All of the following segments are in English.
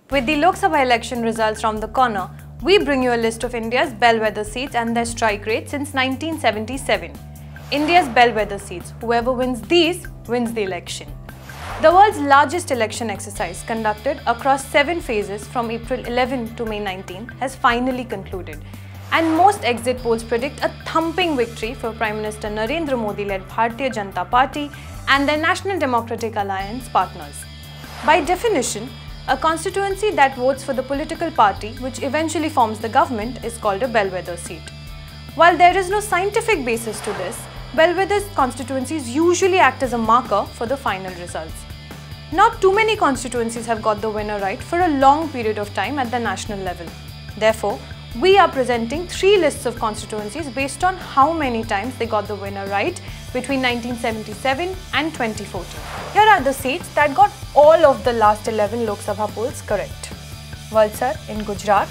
With the Lok Sabha election results round the corner, we bring you a list of India's bellwether seats and their strike rate since 1977. India's bellwether seats. Whoever wins these wins the election. The world's largest election exercise, conducted across 7 phases from April 11 to May 19, has finally concluded. And most exit polls predict a thumping victory for Prime Minister Narendra Modi-led Bharatiya Janata Party and their National Democratic Alliance partners. By definition, a constituency that votes for the political party which eventually forms the government is called a bellwether seat. While there is no scientific basis to this, bellwether constituencies usually act as a marker for the final results. Not too many constituencies have got the winner right for a long period of time at the national level. Therefore, we are presenting 3 lists of constituencies based on how many times they got the winner right between 1977 and 2014. Here are the seats that got all of the last 11 Lok Sabha polls correct. Valsad in Gujarat,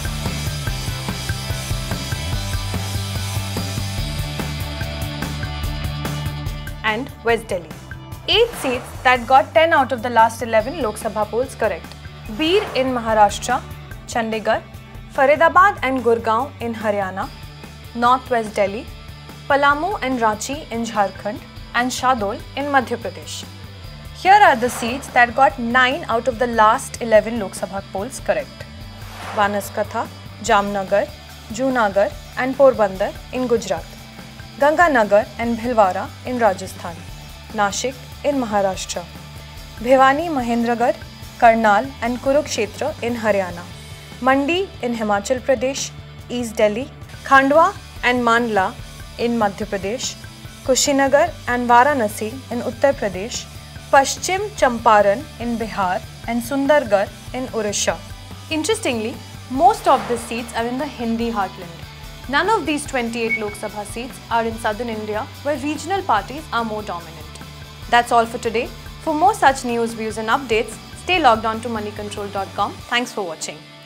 and West Delhi. 8 seats that got 10 out of the last 11 Lok Sabha polls correct. Bir in Maharashtra, Chandigarh, Faridabad and Gurgaon in Haryana, Northwest Delhi, Palamu and Ranchi in Jharkhand, and Shahdol in Madhya Pradesh. Here are the seats that got 9 out of the last 11 Lok Sabha polls correct. Banaskantha, Jamnagar, Junagadh and Porbandar in Gujarat, Ganganagar and Bhilwara in Rajasthan, Nashik in Maharashtra, Bhiwani, Mahendragarh, Karnal and Kurukshetra in Haryana, Mandi in Himachal Pradesh, East Delhi, Khandwa and Mandla in Madhya Pradesh, Kushinagar and Varanasi in Uttar Pradesh, Paschim Champaran in Bihar and Sundargarh in Orissa. Interestingly, most of the seats are in the Hindi heartland. None of these 28 Lok Sabha seats are in southern India, where regional parties are more dominant. That's all for today. For more such news, views and updates, stay logged on to moneycontrol.com. Thanks for watching.